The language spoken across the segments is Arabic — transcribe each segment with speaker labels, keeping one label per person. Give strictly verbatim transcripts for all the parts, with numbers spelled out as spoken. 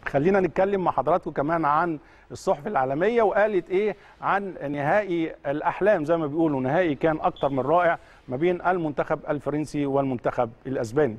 Speaker 1: خلينا نتكلم مع حضراتكم كمان عن الصحف العالمية وقالت ايه عن نهائي الأحلام زي ما بيقولوا. نهائي كان أكتر من رائع ما بين المنتخب الفرنسي والمنتخب الأسباني.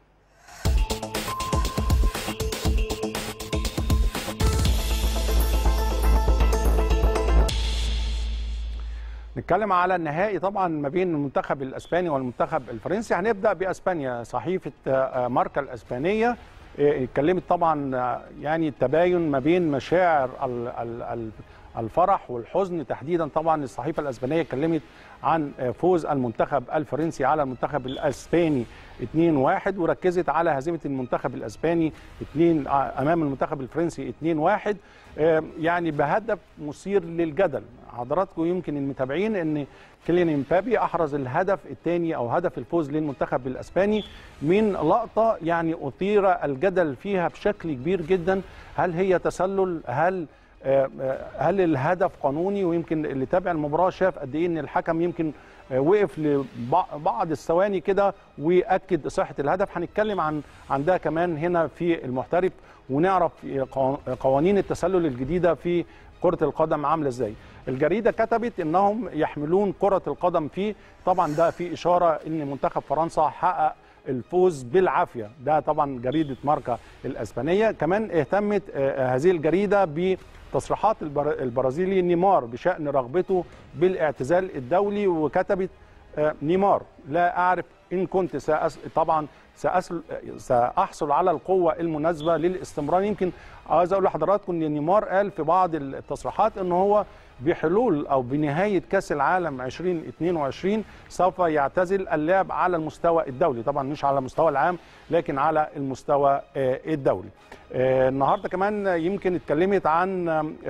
Speaker 1: نتكلم على النهائي طبعا ما بين المنتخب الاسباني والمنتخب الفرنسي. هنبدا باسبانيا. صحيفه ماركا الاسبانيه اتكلمت طبعا يعني التباين ما بين مشاعر الفرح والحزن تحديدا. طبعا الصحيفه الاسبانيه اتكلمت عن فوز المنتخب الفرنسي على المنتخب الاسباني اثنين واحد، وركزت على هزيمه المنتخب الاسباني اثنين امام المنتخب الفرنسي اثنين واحد يعني بهدف مثير للجدل. حضراتكم يمكن المتابعين ان كيليان امبابي احرز الهدف الثاني او هدف الفوز للمنتخب الاسباني من لقطه يعني اثير الجدل فيها بشكل كبير جدا. هل هي تسلل؟ هل هل الهدف قانوني؟ ويمكن اللي تابع المباراه شاف قد ايه ان الحكم يمكن وقف لبعض الثواني كده واكد صحه الهدف. هنتكلم عن عن ده كمان هنا في المحترف ونعرف قوانين التسلل الجديده في كرة القدم عاملة ازاي. الجريدة كتبت انهم يحملون كرة القدم فيه. طبعا ده في اشارة ان منتخب فرنسا حقق الفوز بالعافية. ده طبعا جريدة ماركا الاسبانية. كمان اهتمت هذه الجريدة بتصريحات البرازيلي نيمار بشأن رغبته بالاعتزال الدولي، وكتبت نيمار لا اعرف ان كنت سأس... طبعا سأسل... ساحصل على القوه المناسبه للاستمرار. يمكن عايز اقول لحضراتكم ان نيمار قال في بعض التصريحات ان هو بحلول او بنهايه كاس العالم ألفين واثنين وعشرين سوف يعتزل اللعب على المستوى الدولي، طبعا مش على المستوى العام لكن على المستوى الدولي. النهارده كمان يمكن اتكلمت عن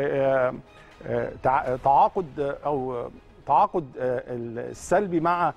Speaker 1: تعاقد او تعاقد السلبي مع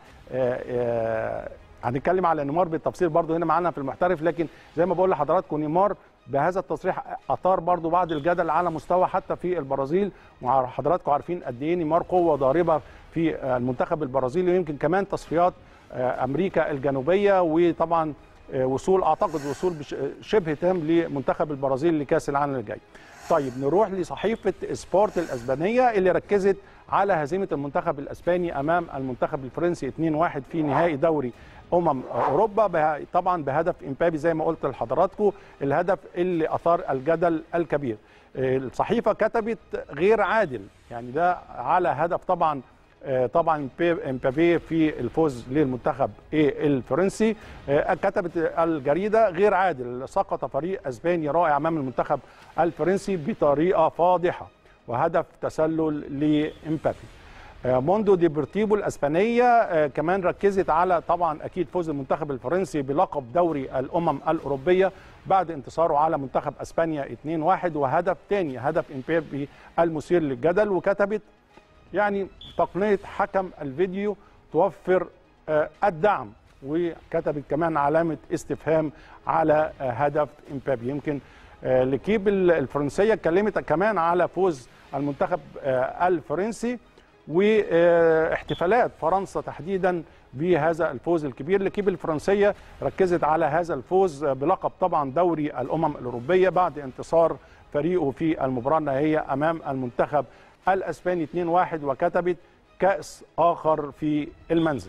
Speaker 1: هنتكلم على نيمار بالتفصيل برضه هنا معانا في المحترف. لكن زي ما بقول لحضراتكم نيمار بهذا التصريح اثار برضه بعض الجدل على مستوى حتى في البرازيل، وحضراتكم عارفين قد ايه نيمار قوه ضاربه في المنتخب البرازيلي، ويمكن كمان تصفيات امريكا الجنوبيه، وطبعا وصول اعتقد وصول شبه تام لمنتخب البرازيل لكاس العالم الجاي. طيب نروح لصحيفه سبورت الاسبانيه اللي ركزت على هزيمه المنتخب الاسباني امام المنتخب الفرنسي اثنين واحد في نهائي دوري امم اوروبا، طبعا بهدف امبابي زي ما قلت لحضراتكم، الهدف اللي اثار الجدل الكبير. الصحيفه كتبت غير عادل، يعني ده على هدف طبعا طبعا امبابي في الفوز للمنتخب الفرنسي. كتبت الجريده غير عادل، سقط فريق اسباني رائع امام المنتخب الفرنسي بطريقه فاضحه وهدف تسلل لامبابي. موندو ديبورتيفو الاسبانيه كمان ركزت على طبعا اكيد فوز المنتخب الفرنسي بلقب دوري الامم الاوروبيه بعد انتصاره على منتخب اسبانيا اثنين واحد، وهدف ثاني هدف امبابي المثير للجدل. وكتبت يعني تقنيه حكم الفيديو توفر الدعم، وكتبت كمان علامه استفهام على هدف امبابي. يمكن لكيب الفرنسيه اتكلمت كمان على فوز المنتخب الفرنسي واحتفالات فرنسا تحديدا بهذا الفوز الكبير. لكيب الفرنسيه ركزت على هذا الفوز بلقب طبعا دوري الامم الاوروبيه بعد انتصار فريقه في المباراه النهائيه امام المنتخب الاسباني اثنين واحد، وكتبت كاس اخر في المنزل.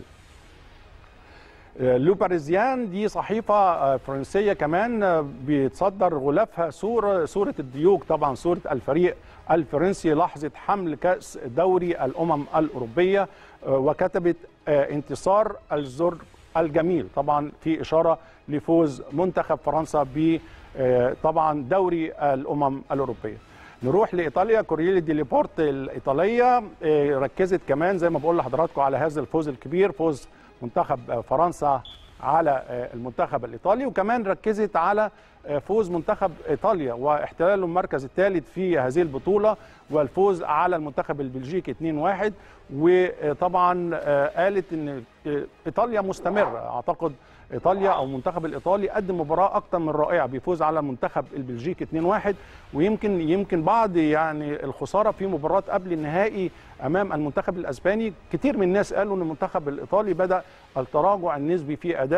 Speaker 1: لو باريزيان دي صحيفه فرنسيه كمان بيتصدر غلافها صوره صوره الديوك، طبعا صوره الفريق الفرنسي لحظه حمل كاس دوري الامم الاوروبيه، وكتبت انتصار الزر الجميل، طبعا في اشاره لفوز منتخب فرنسا ب طبعا دوري الامم الاوروبيه. نروح لايطاليا. كورييلي دي ليبورت الايطاليه ركزت كمان زي ما بقول لحضراتكم على هذا الفوز الكبير، فوز منتخب فرنسا على المنتخب الايطالي، وكمان ركزت على فوز منتخب ايطاليا واحتلاله المركز الثالث في هذه البطوله والفوز على المنتخب البلجيكي اثنين واحد. وطبعا قالت ان ايطاليا مستمره، اعتقد ايطاليا او المنتخب الايطالي قدم مباراه اكثر من رائعه بيفوز على المنتخب البلجيكي اثنين واحد، ويمكن يمكن بعد يعني الخساره في مباراه قبل النهائي امام المنتخب الاسباني كتير من الناس قالوا ان المنتخب الايطالي بدا التراجع النسبي في ادائه.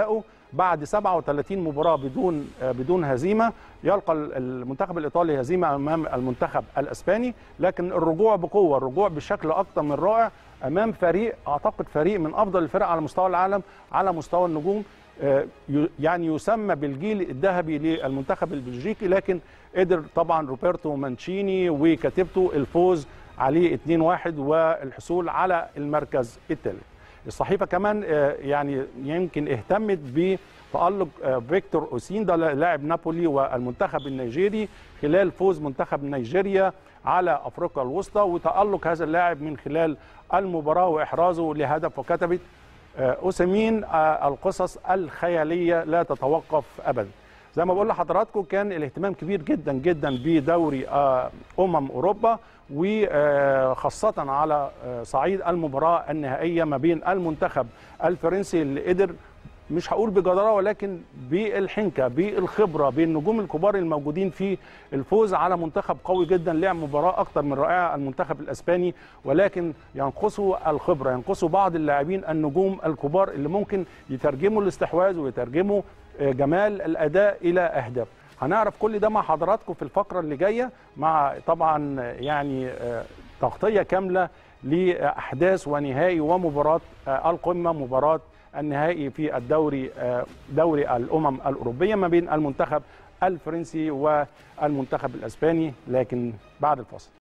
Speaker 1: بعد سبعة وثلاثين مباراه بدون بدون هزيمه، يلقى المنتخب الايطالي هزيمه امام المنتخب الاسباني، لكن الرجوع بقوه، الرجوع بشكل اكثر من رائع امام فريق اعتقد فريق من افضل الفرق على مستوى العالم على مستوى النجوم، يعني يسمى بالجيل الذهبي للمنتخب البلجيكي، لكن قدر طبعا روبرتو مانشيني وكتيبته الفوز عليه اثنين واحد والحصول على المركز الثالث. الصحيفه كمان يعني يمكن اهتمت بتألق فيكتور اوسين، ده لاعب نابولي والمنتخب النيجيري خلال فوز منتخب نيجيريا على افريقيا الوسطى، وتألق هذا اللاعب من خلال المباراه واحرازه لهدف، وكتبت اوسيمين القصص الخياليه لا تتوقف ابدا. زي ما بقول لحضراتكم كان الاهتمام كبير جدا جدا بدوري امم اوروبا، وخاصه على صعيد المباراه النهائيه ما بين المنتخب الفرنسي اللي قدر مش هقول بجدارة ولكن بالحنكة بالخبرة بالنجوم الكبار الموجودين في الفوز على منتخب قوي جدا، لعب مباراة أكثر من رائعة المنتخب الأسباني، ولكن ينقصوا الخبرة، ينقصوا بعض اللاعبين النجوم الكبار اللي ممكن يترجموا الاستحواذ ويترجموا جمال الأداء إلى أهداف. هنعرف كل ده مع حضراتكم في الفقرة اللي جاية، مع طبعا يعني تغطية كاملة لأحداث ونهائي ومباراة القمة، مباراة النهائي في الدوري دوري الأمم الأوروبية ما بين المنتخب الفرنسي والمنتخب الأسباني، لكن بعد الفاصل.